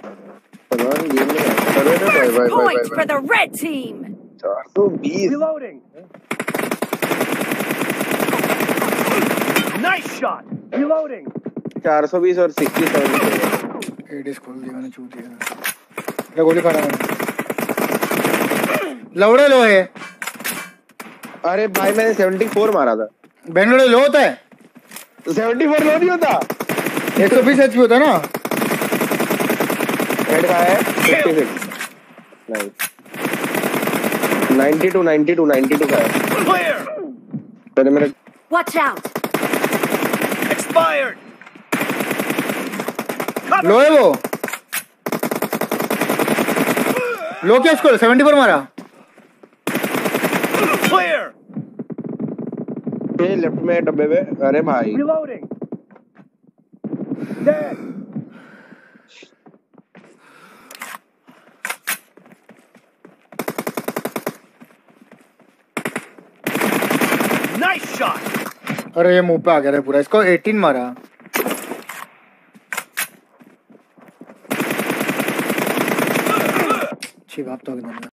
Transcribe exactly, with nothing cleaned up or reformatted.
भगवान गेम में अरे रे भाई भाई भाई Point for the red team. चार सौ बीस Reloading. Nice shot. Reloading. चार सौ बीस और सिक्सटी सेवन एडिस खोल दिया मैंने, छू दिया। क्या गोली खा रहा है लौड़े लो है। अरे भाई मैंने सेवेंटी फोर मारा था। बेंगलोर लो होता है, सेवेंटी फोर लो नहीं होता, एक सौ बीस एचपी होता है ना। हेड का है fifty six nice ninety two ninety two ninety two का है। Clear. पहले मेरे Watch out. Expired. लो है वो, लो क्या स्कोर सेवेंटी फोर मारा। Clear. ये लेफ्ट में डब्बे में। अरे भाई Reloading. Dead. Nice shot. अरे ये मुंह पे आ गया रे पूरा, इसको अठारह मारा। अच्छी बात तो